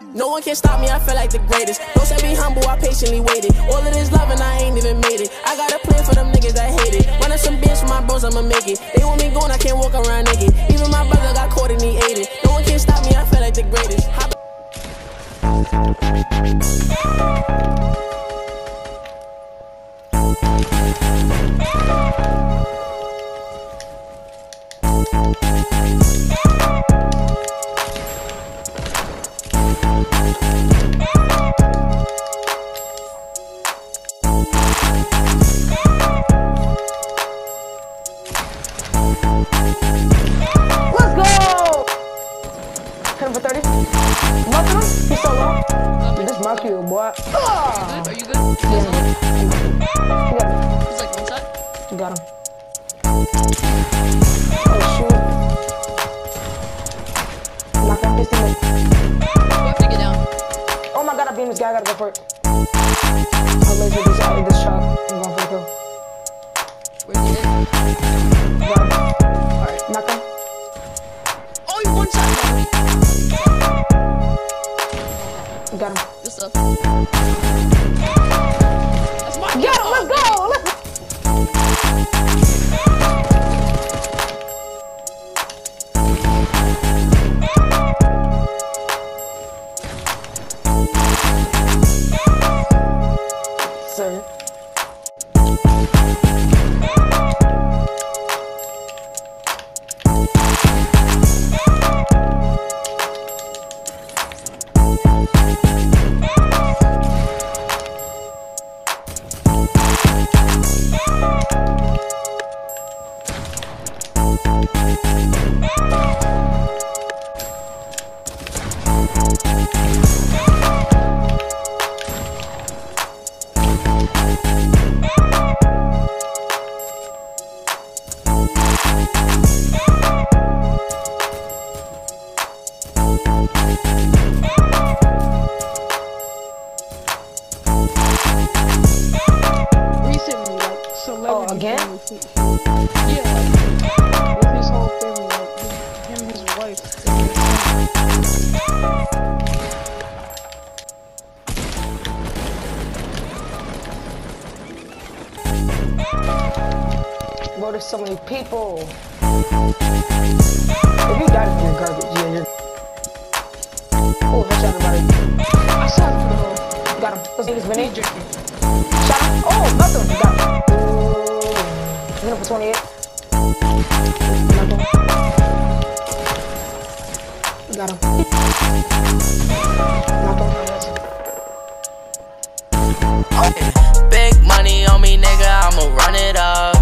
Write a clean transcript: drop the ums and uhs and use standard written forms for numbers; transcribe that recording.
No one can stop me, I feel like the greatest. Don't say be humble, I patiently waited. All of this love and I ain't even made it. I got a plan for them niggas that hate it. Running some bands for my bros, I'ma make it. They want me gone, I can't walk around naked. Even my brother got caught and he ate it. No one can stop me, I feel like the greatest. For 30. Mark him. He's so low. This mark you, boy. Are you good? Yeah. He's like one shot. You got him. Oh shoot. Knock off this teammate. We have to get down. Oh my god, I beat this guy. I gotta go for it. I'll laser this out of this shot. I'm going for the kill. Where's he hit? Got him. Alright. Knock him. Oh, you one shot. Got him. Good stuff. That's my kill. Let's go. Sir. Oh, again? Yeah, with his whole family, like him and his wife. Bro, there's so many people. If you got it, you're garbage. Yeah, you're. Oh, headshot everybody. I shot him for the hole. Got him. Let's take his mini. Shot him. Oh, nothing. Got him. He's up for 28. Got him. Knock him. Big money on me, nigga, I'ma run it up.